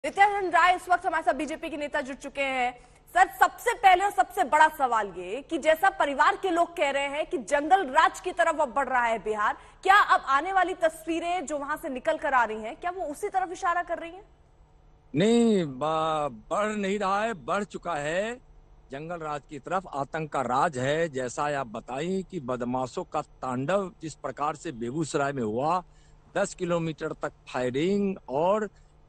नित्यानंद राय इस वक्त हमारे साथ बीजेपी के नेता जुड़ चुके हैं। सर, सबसे पहले और सबसे बड़ा सवाल ये कि जैसा परिवार के लोग कह रहे हैं कि जंगल राज की तरफ अब बढ़ रहा है बिहार, क्या अब आने वाली तस्वीरें जो वहां से निकल कर आ रही हैं, क्या वो उसी तरफ इशारा कर रही हैं? नहीं, बढ़ नहीं रहा है, बढ़ चुका है। जंगल राज की तरफ आतंक का राज है। जैसा आप बताएं कि बदमाशों का तांडव जिस प्रकार से बेगूसराय में हुआ, 10 किलोमीटर तक फायरिंग और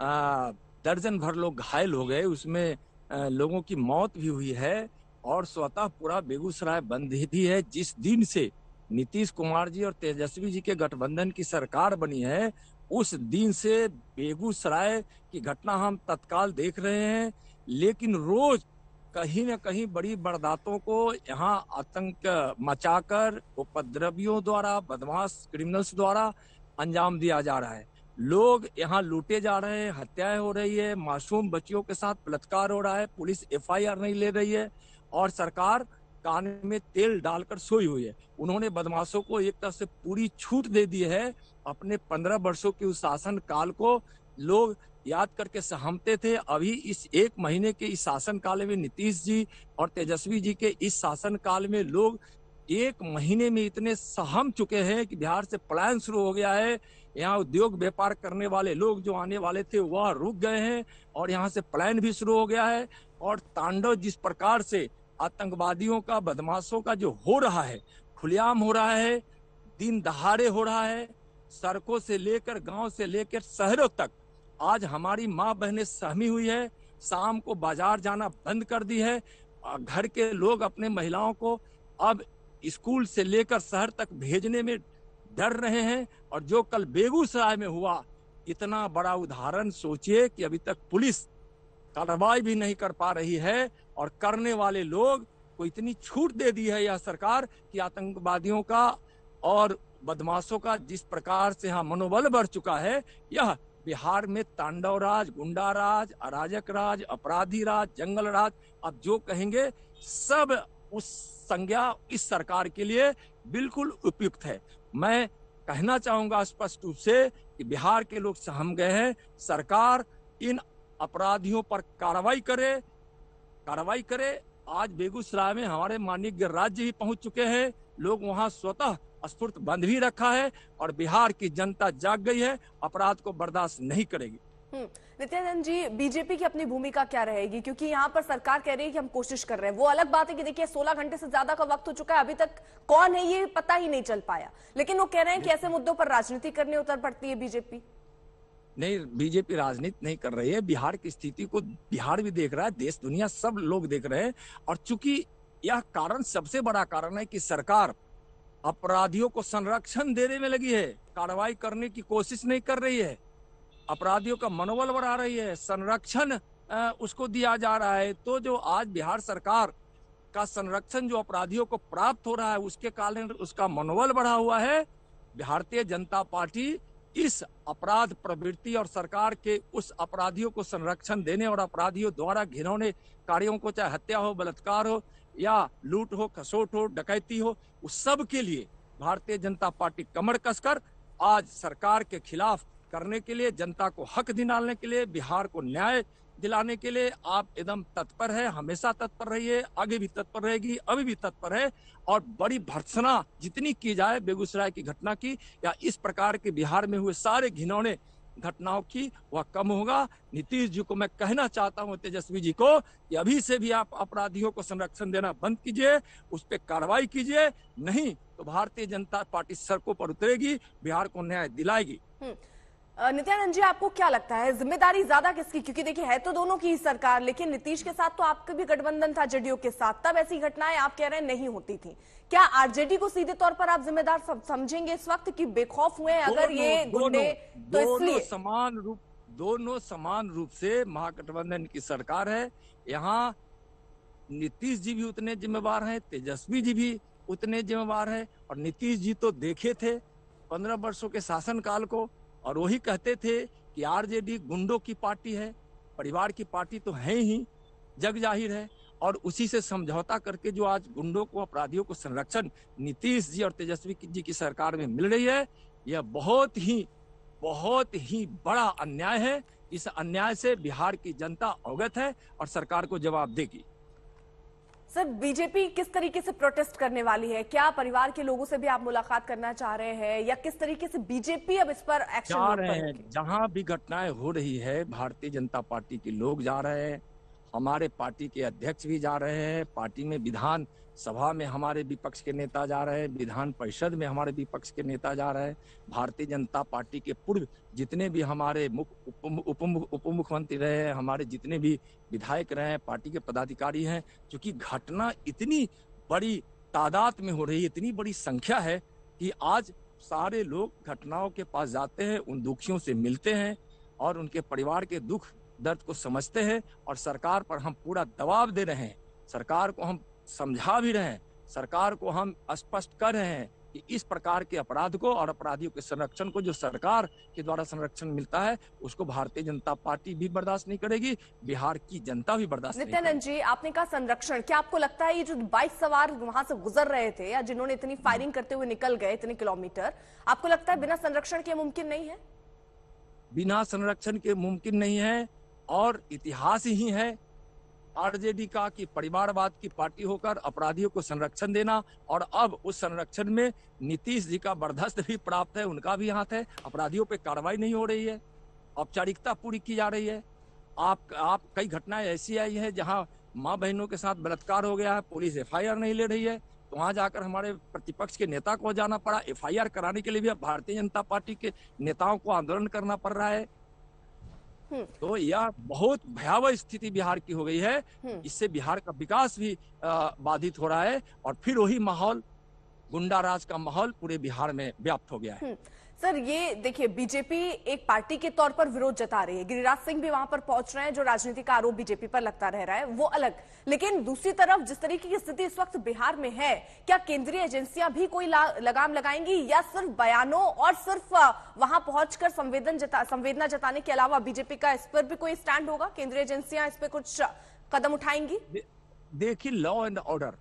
दर्जन भर लोग घायल हो गए, उसमें लोगों की मौत भी हुई है और स्वतः पूरा बेगूसराय बंद भी है। जिस दिन से नीतीश कुमार जी और तेजस्वी जी के गठबंधन की सरकार बनी है, उस दिन से बेगूसराय की घटना हम तत्काल देख रहे हैं। लेकिन रोज कहीं न कहीं बड़ी वारदातों को यहाँ आतंक मचाकर उपद्रवियों द्वारा, बदमाश क्रिमिनल्स द्वारा अंजाम दिया जा रहा है। लोग यहाँ लूटे जा रहे हैं, हत्याएं हो रही है, मासूम बच्चियों के साथ बलात्कार हो रहा है, पुलिस एफआईआर नहीं ले रही है और सरकार कान में तेल डालकर सोई हुई है। उन्होंने बदमाशों को एक तरह से पूरी छूट दे दी है। अपने 15 वर्षों के उस शासन काल को लोग याद करके सहमते थे। अभी इस एक महीने के इस शासन काल में नीतीश जी और तेजस्वी जी के इस शासन काल में लोग एक महीने में इतने सहम चुके हैं कि बिहार से पलायन शुरू हो गया है। यहाँ उद्योग व्यापार करने वाले लोग जो आने वाले थे वह रुक गए हैं और यहाँ से पलायन भी शुरू हो गया है। और तांडव जिस प्रकार से आतंकवादियों का, बदमाशों का जो हो रहा है, खुलेआम हो रहा है, दिन दहाड़े हो रहा है, सड़कों से लेकर, गांव से लेकर शहरों तक आज हमारी माँ बहनें सहमी हुई है। शाम को बाजार जाना बंद कर दी है। घर के लोग अपने महिलाओं को अब स्कूल से लेकर शहर तक भेजने में डर रहे हैं। और जो कल बेगूसराय में हुआ, इतना बड़ा उदाहरण सोचिए कि अभी तक पुलिस कार्रवाई भी नहीं कर पा रही है और करने वाले लोग को इतनी छूट दे दी है यह सरकार कि आतंकवादियों का और बदमाशों का जिस प्रकार से यहाँ मनोबल बढ़ चुका है, यह बिहार में तांडव राज, गुंडा राज, अराजक राज, अपराधी राज, जंगल राज, अब जो कहेंगे सब उस संज्ञा इस सरकार के लिए बिल्कुल उपयुक्त है। मैं कहना चाहूंगा स्पष्ट रूप से कि बिहार के लोग सहम गए हैं। सरकार इन अपराधियों पर कार्रवाई करे। आज बेगूसराय में हमारे माननीय गृह राज्य भी पहुंच चुके हैं। लोग वहां स्वतः स्फूर्त बंद भी रखा है और बिहार की जनता जाग गई है, अपराध को बर्दाश्त नहीं करेगी। नित्यानंद जी, बीजेपी की अपनी भूमिका क्या रहेगी? क्योंकि यहाँ पर सरकार कह रही है कि हम कोशिश कर रहे हैं। वो अलग बात है कि देखिए 16 घंटे से ज्यादा का वक्त हो चुका है, अभी तक कौन है ये पता ही नहीं चल पाया। लेकिन वो कह रहे हैं कि ऐसे मुद्दों पर राजनीति करने उतर पड़ती है बीजेपी। नहीं, बीजेपी राजनीति नहीं कर रही है। बिहार की स्थिति को बिहार भी देख रहा है, देश दुनिया सब लोग देख रहे हैं। और चूंकि यह कारण सबसे बड़ा कारण है कि सरकार अपराधियों को संरक्षण देने में लगी है, कार्रवाई करने की कोशिश नहीं कर रही है, अपराधियों का मनोबल बढ़ा रही है, संरक्षण उसको दिया जा रहा है। तो जो आज बिहार सरकार का संरक्षण जो अपराधियों को प्राप्त हो रहा है, उसके कारण उसका मनोबल बढ़ा हुआ है। भारतीय जनता पार्टी इस अपराध प्रवृत्ति और सरकार के उस अपराधियों को संरक्षण देने और अपराधियों द्वारा घिनौने कार्यों को, चाहे हत्या हो, बलात्कार हो या लूट हो, खसोट हो, डकैती हो, उस सब के लिए भारतीय जनता पार्टी कमर कसकर आज सरकार के खिलाफ करने के लिए, जनता को हक दिलाने के लिए, बिहार को न्याय दिलाने के लिए आप एकदम तत्पर है। हमेशा तत्पर रही है, आगे भी तत्पर रहेगी, अभी भी तत्पर है। और बड़ी भर्त्सना जितनी की जाए बेगूसराय की घटना की या इस प्रकार के बिहार में हुए सारे घिनौने घटनाओं की, वह कम होगा। नीतीश जी को मैं कहना चाहता हूं, तेजस्वी जी को, कि अभी से भी आप अपराधियों को संरक्षण देना बंद कीजिए, उस पर कार्रवाई कीजिए, नहीं तो भारतीय जनता पार्टी सड़कों पर उतरेगी, बिहार को न्याय दिलाएगी। नित्यानंद जी, आपको क्या लगता है जिम्मेदारी ज्यादा किसकी? क्योंकि देखिए है तो दोनों की ही सरकार, लेकिन नीतीश के साथ तो आपका भी गठबंधन था जेडीयू के साथ, तब ऐसी घटनाएं आप कह रहे हैं नहीं होती थी। क्या आरजेडी को सीधे तौर पर आप जिम्मेदार समझेंगे इस वक्त कि बेखौफ हुए अगर ये गुंडे? तो इसलिए दोनों समान रूप से महागठबंधन की सरकार है। यहाँ नीतीश जी भी उतने जिम्मेवार हैं, तेजस्वी जी भी उतने जिम्मेवार हैं। और नीतीश जी तो देखे थे 15 वर्षों के शासनकाल को, और वही कहते थे कि आरजेडी गुंडों की पार्टी है, परिवार की पार्टी तो है ही, जग जाहिर है। और उसी से समझौता करके जो आज गुंडों को, अपराधियों को संरक्षण नीतीश जी और तेजस्वी जी की सरकार में मिल रही है, यह बहुत ही बड़ा अन्याय है। इस अन्याय से बिहार की जनता अवगत है और सरकार को जवाब देगी। सर, बीजेपी किस तरीके से प्रोटेस्ट करने वाली है? क्या परिवार के लोगों से भी आप मुलाकात करना चाह रहे हैं या किस तरीके से बीजेपी अब इस पर एक्शन जा नोट रहे हैं, करेगी? जहां भी घटनाएं हो रही है भारतीय जनता पार्टी के लोग जा रहे हैं, हमारे पार्टी के अध्यक्ष भी जा रहे हैं, पार्टी में विधान सभा में हमारे विपक्ष के नेता जा रहे हैं, विधान परिषद में हमारे विपक्ष के नेता जा रहे हैं, भारतीय जनता पार्टी के पूर्व जितने भी हमारे उप मुख्यमंत्री रहे हैं, हमारे जितने भी विधायक रहे हैं, पार्टी के पदाधिकारी हैं, क्योंकि घटना इतनी बड़ी तादाद में हो रही है, इतनी बड़ी संख्या है कि आज सारे लोग घटनाओं के पास जाते हैं, उन दुखियों से मिलते हैं और उनके परिवार के दुख दर्द को समझते हैं और सरकार पर हम पूरा दबाव दे रहे हैं, सरकार को हम समझा भी रहे हैं, सरकार को हम स्पष्ट कर रहे हैं कि इस प्रकार के अपराध को और अपराधियों के संरक्षण को जो सरकार के द्वारा संरक्षण मिलता है उसको भारतीय जनता पार्टी भी बर्दाश्त नहीं करेगी, बिहार की जनता भी बर्दाश्त नहीं करेगी। नित्यानंद जी, आपने कहा संरक्षण, क्या आपको लगता है ये जो बाइक सवार वहां से गुजर रहे थे या जिन्होंने इतनी फायरिंग करते हुए निकल गए इतने किलोमीटर, आपको लगता है बिना संरक्षण के मुमकिन नहीं है? बिना संरक्षण के मुमकिन नहीं है और इतिहास ही है आरजेडी का कि परिवारवाद की पार्टी होकर अपराधियों को संरक्षण देना, और अब उस संरक्षण में नीतीश जी का बर्दाश्त भी प्राप्त है, उनका भी हाथ है। अपराधियों पे कार्रवाई नहीं हो रही है, औपचारिकता पूरी की जा रही है। आप कई घटनाएं ऐसी आई है जहां माँ बहनों के साथ बलात्कार हो गया है, पुलिस एफआईआर नहीं ले रही है, तो वहां जाकर हमारे प्रतिपक्ष के नेता को जाना पड़ा, एफआईआर कराने के लिए भी अब भारतीय जनता पार्टी के नेताओं को आंदोलन करना पड़ रहा है। तो यह बहुत भयावह स्थिति बिहार की हो गई है, इससे बिहार का विकास भी बाधित हो रहा है और फिर वही माहौल, गुंडा राज का माहौल पूरे बिहार में व्याप्त हो गया है। सर, ये देखिए, बीजेपी एक पार्टी के तौर पर विरोध जता रही है, गिरिराज सिंह भी वहां पर पहुंच रहे हैं, जो राजनीति का आरोप बीजेपी पर लगता रह रहा है वो अलग, लेकिन दूसरी तरफ जिस तरीके की स्थिति इस वक्त बिहार में है, क्या केंद्रीय एजेंसियां भी कोई लगाम लगाएंगी या सिर्फ बयानों और सिर्फ वहां पहुंचकर संवेदना जताने के अलावा बीजेपी का इस पर भी कोई स्टैंड होगा? केंद्रीय एजेंसियां इस पर कुछ कदम उठाएंगी? देखिए, लॉ एंड ऑर्डर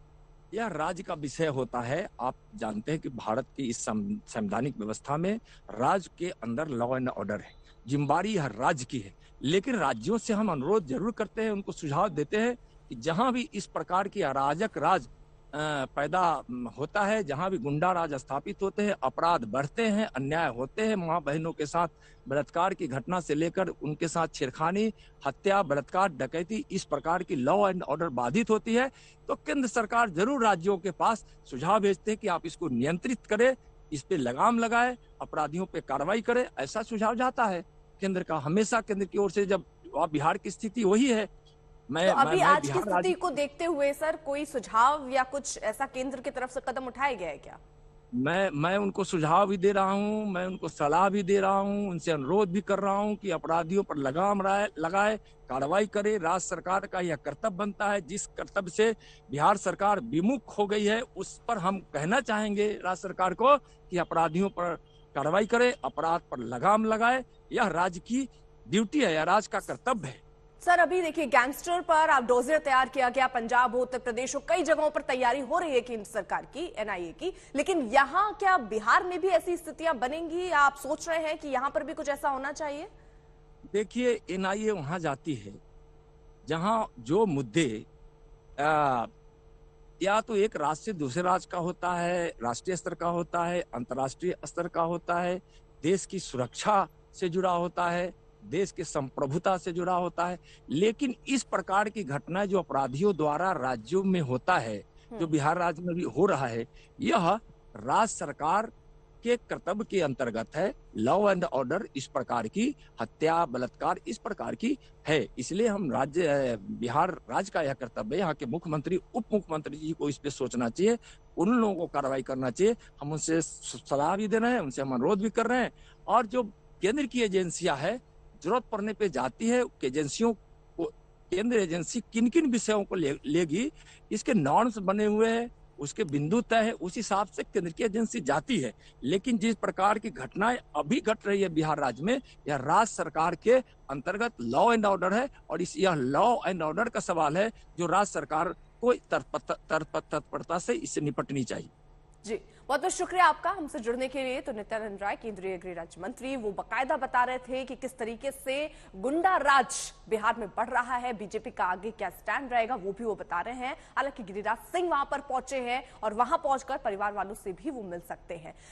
यह राज्य का विषय होता है। आप जानते हैं कि भारत की इस संवैधानिक व्यवस्था में राज्य के अंदर लॉ एंड ऑर्डर है, जिम्मेदारी हर राज्य की है, लेकिन राज्यों से हम अनुरोध जरूर करते हैं, उनको सुझाव देते हैं कि जहां भी इस प्रकार की अराजक राज पैदा होता है, जहां भी गुंडा राज स्थापित होते हैं, अपराध बढ़ते हैं, अन्याय होते हैं, माँ बहनों के साथ बलात्कार की घटना से लेकर उनके साथ छेड़खानी, हत्या, बलात्कार, डकैती, इस प्रकार की लॉ एंड ऑर्डर बाधित होती है, तो केंद्र सरकार जरूर राज्यों के पास सुझाव भेजते हैं कि आप इसको नियंत्रित करें, इस पे लगाम लगाए, अपराधियों पे कार्रवाई करे, ऐसा सुझाव जाता है केंद्र का हमेशा। केंद्र की ओर से जब बिहार की स्थिति वही है। तो अभी आज की स्थिति को देखते हुए सर कोई सुझाव या कुछ ऐसा केंद्र की तरफ से कदम उठाया गया है क्या? मैं उनको सुझाव भी दे रहा हूं, मैं उनको सलाह भी दे रहा हूं, उनसे अनुरोध भी कर रहा हूं कि अपराधियों पर लगाम लगाए, कार्रवाई करे। राज्य सरकार का यह कर्तव्य बनता है, जिस कर्तव्य से बिहार सरकार विमुख हो गई है उस पर हम कहना चाहेंगे राज्य सरकार को कि अपराधियों पर कार्रवाई करे, अपराध पर लगाम लगाए। यह राज्य की ड्यूटी है, यह राज्य का कर्तव्य है। सर, अभी देखिए, गैंगस्टर पर आप डोजियर तैयार किया गया, पंजाब हो, उत्तर प्रदेश हो, कई जगहों पर तैयारी हो रही है केंद्र सरकार की, एनआईए की, लेकिन यहाँ क्या बिहार में भी ऐसी स्थितियां बनेंगी या आप सोच रहे हैं कि यहाँ पर भी कुछ ऐसा होना चाहिए? देखिए, एनआईए वहां जाती है जहां जो मुद्दे या तो एक राज्य से दूसरे राज्य का होता है, राष्ट्रीय स्तर का होता है, अंतर्राष्ट्रीय स्तर का होता है, देश की सुरक्षा से जुड़ा होता है, देश के संप्रभुता से जुड़ा होता है। लेकिन इस प्रकार की घटनाएं जो अपराधियों द्वारा राज्यों में होता है, जो बिहार राज्य में भी हो रहा है, यह राज्य सरकार के कर्तव्य के अंतर्गत है। लॉ एंड ऑर्डर इस प्रकार की हत्या, बलात्कार इस प्रकार की है, इसलिए हम बिहार राज्य का यह कर्तव्य है। यहाँ के मुख्यमंत्री, उप मुख्यमंत्री जी को इस पे सोचना चाहिए, उन लोगों को कार्रवाई करना चाहिए। हम उनसे सलाह भी दे रहे हैं, उनसे हम अनुरोध भी कर रहे हैं। और जो केंद्र की एजेंसियां है, जरूरत पड़ने पे जाती है, एजेंसियों को, केंद्र एजेंसी किन किन विषयों को लेगी, इसके नॉर्म्स बने हुए हैं, उसके बिंदु तय है, उस हिसाब से केंद्र की एजेंसी जाती है। लेकिन जिस प्रकार की घटनाएं अभी घट रही है बिहार राज्य में, यह राज्य सरकार के अंतर्गत लॉ एंड ऑर्डर है और यह लॉ एंड ऑर्डर का सवाल है जो राज्य सरकार को तत्परता से इससे निपटनी चाहिए। जी, बहुत बहुत शुक्रिया आपका हमसे जुड़ने के लिए। तो नित्यानंद राय, केंद्रीय गृह राज्य मंत्री, वो बकायदा बता रहे थे कि किस तरीके से गुंडा राज बिहार में बढ़ रहा है, बीजेपी का आगे क्या स्टैंड रहेगा वो भी वो बता रहे हैं। हालांकि गिरिराज सिंह वहां पर पहुंचे हैं और वहां पहुंचकर परिवार वालों से भी वो मिल सकते हैं।